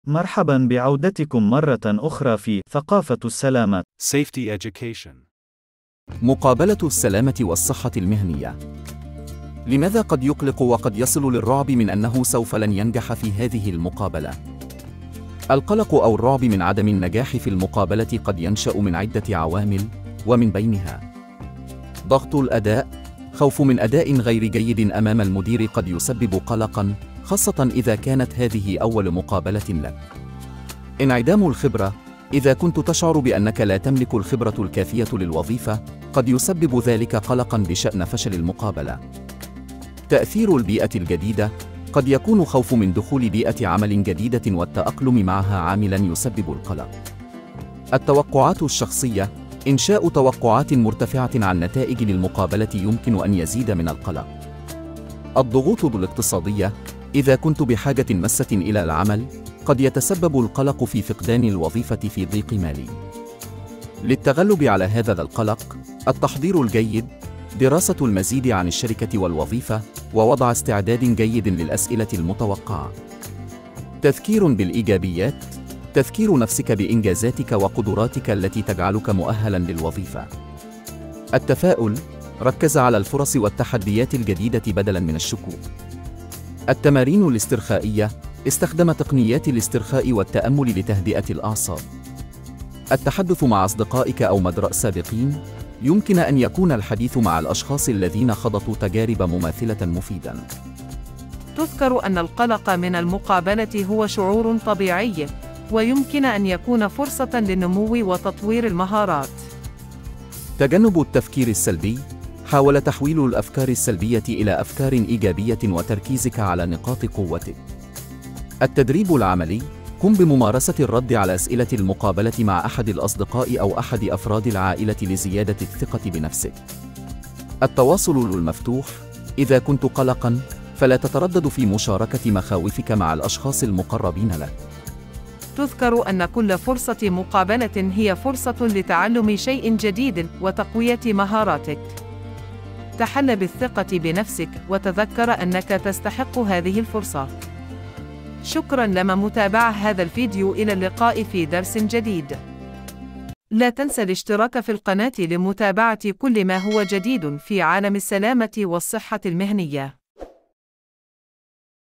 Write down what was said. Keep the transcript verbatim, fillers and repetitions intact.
مرحبا بعودتكم مرة أخرى في ثقافة السلامة. Safety Education. مقابلة السلامة والصحة المهنية. لماذا قد يقلق وقد يصل للرعب من أنه سوف لن ينجح في هذه المقابلة؟ القلق أو الرعب من عدم النجاح في المقابلة قد ينشأ من عدة عوامل، ومن بينها ضغط الأداء. خوف من أداء غير جيد أمام المدير قد يسبب قلقاً، خاصة إذا كانت هذه أول مقابلة لك. انعدام الخبرة. إذا كنت تشعر بأنك لا تملك الخبرة الكافية للوظيفة، قد يسبب ذلك قلقاً بشأن فشل المقابلة. تأثير البيئة الجديدة. قد يكون خوف من دخول بيئة عمل جديدة والتأقلم معها عاملاً يسبب القلق. التوقعات الشخصية. إنشاء توقعات مرتفعة عن نتائج المقابلة يمكن أن يزيد من القلق. الضغوط الاقتصادية. إذا كنت بحاجة ماسة إلى العمل، قد يتسبب القلق في فقدان الوظيفة في ضيق مالي. للتغلب على هذا القلق، التحضير الجيد، دراسة المزيد عن الشركة والوظيفة، ووضع استعداد جيد للأسئلة المتوقعة. تذكير بالإيجابيات. تذكير نفسك بإنجازاتك وقدراتك التي تجعلك مؤهلاً للوظيفة. التفاؤل. ركز على الفرص والتحديات الجديدة بدلاً من الشكوك. التمارين الاسترخائية. استخدم تقنيات الاسترخاء والتأمل لتهدئة الأعصاب. التحدث مع أصدقائك أو مدراء سابقين. يمكن أن يكون الحديث مع الأشخاص الذين خضطوا تجارب مماثلة مفيداً. تذكر أن القلق من المقابلة هو شعور طبيعي، ويمكن أن يكون فرصة للنمو وتطوير المهارات. تجنب التفكير السلبي. حاول تحويل الأفكار السلبية إلى أفكار إيجابية وتركيزك على نقاط قوتك. التدريب العملي. قم بممارسة الرد على أسئلة المقابلة مع أحد الأصدقاء أو أحد أفراد العائلة لزيادة الثقة بنفسك. التواصل المفتوح. إذا كنت قلقاً، فلا تتردد في مشاركة مخاوفك مع الأشخاص المقربين لك. تذكر أن كل فرصة مقابلة هي فرصة لتعلم شيء جديد وتقوية مهاراتك. تحل بالثقة بنفسك وتذكر أنك تستحق هذه الفرصة. شكراً لمتابعة هذا الفيديو. إلى اللقاء في درس جديد. لا تنسى الاشتراك في القناة لمتابعة كل ما هو جديد في عالم السلامة والصحة المهنية.